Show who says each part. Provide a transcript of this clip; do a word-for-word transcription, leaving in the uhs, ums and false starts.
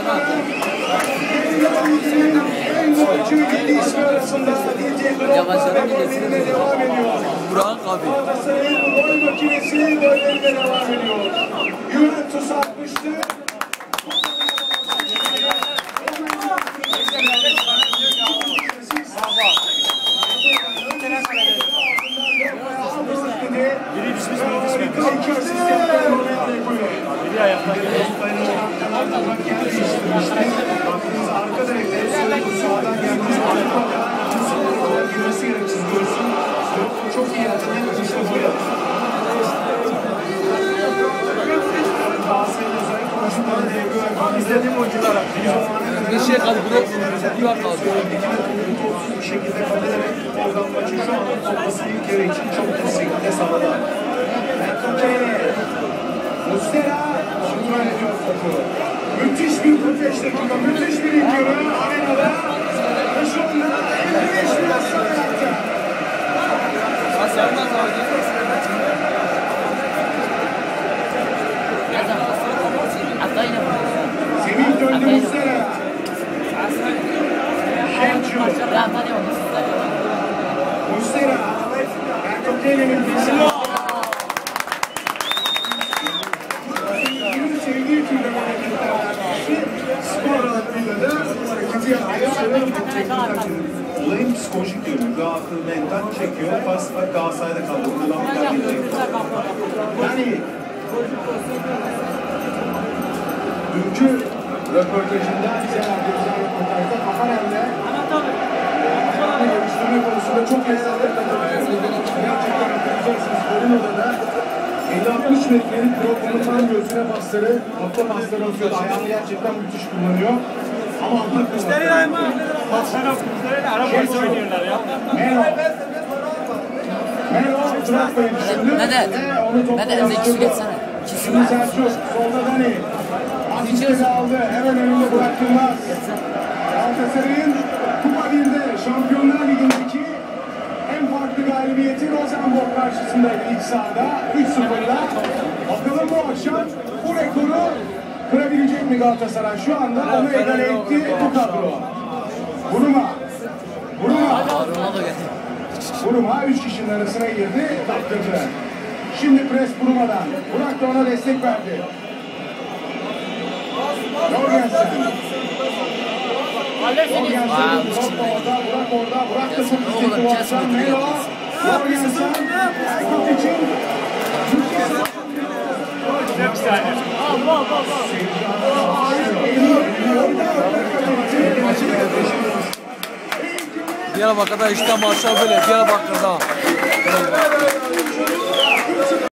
Speaker 1: Yavaşlarım yine devam ediyor.
Speaker 2: Burak abi.
Speaker 1: Galatasaray'ın gol makinesi gollerine devam ediyor. Juventus atmıştı.
Speaker 3: Biri düşmüş, biri düşmüş. Biri ayakta geliyor.
Speaker 1: Arka direkte sağdan gelmiş. Girmesi gerek çizgiyorsun. Çok iyi hatırlayan işte bu ya. Galatasaray'ın özellikle konuşmaları diye
Speaker 3: İzlediğim oyuncular
Speaker 2: Bir şey kaldı. Bir var kaldı.
Speaker 1: bir şekilde katılarak oradan maçı şu anda toplasın ilk yarı için çok hızlı şekilde sağladı. Ertuğrul Muslera kontrol ediyor topu. Müthiş bir kırk beş dakika, müthiş bir ilk yarı arenada. Ve şu anda elli beş bir asıl yaptı. Semih döndü Muslera. Şençu. Muslera. Ertuğrul'un peşinde. Sevdiği türden hareketlerden birisi. Spor alanıyla da hareketi yapıyor.
Speaker 4: Olayın psikolojik yönü. Galatasaray mental çekiyor. Pas var Galatasaray'da kaldı. Buradan bir tane geliyor.
Speaker 1: Yani dünkü röportajında bize verdiği özel röportajda Kafaren'le ayağını geliştirme konusunda çok lezzetli katılıyor. Gerçekten hatırlayacaksınız. Golün odada elli altmış metrelik Drogba'nın tam göğsüne pasları, nokta pasları atıyor. Ayağını gerçekten müthiş kullanıyor. Ama anlatmıyor.
Speaker 3: Pasları okuduklarıyla araba oynuyorlar ya.
Speaker 1: Melo. Melo Drogba'yı düşündü.
Speaker 2: Mehmet. Mehmet Zeki geçsene.
Speaker 1: Şimdi Selçuk, solda Dani. Asistleri aldı, hemen önünde bıraktırmaz. Galatasaray'ın Kupa birde Şampiyonlar Ligi'ndeki en farklı galibiyeti Rosenborg karşısındaydı iç sahada. üç sıfırla. Bakalım bu akşam bu rekoru kırabilecek mi Galatasaray? Şu anda onu egale etti bu kadro. Buruma. Buruma. Buruma üç kişinin arasına girdi, kaptırdı. Şimdi pres Buruma'dan. Burak da ona destek verdi. Jorgensen. Jorgensen. Burak orada, Burak orada. Burak da çok istekli bu akşam. Melo. Jorgensen. Erkut için.
Speaker 3: Bir saniye.
Speaker 2: Diyarbakır'da işte maçlar böyle. Diyarbakır'da.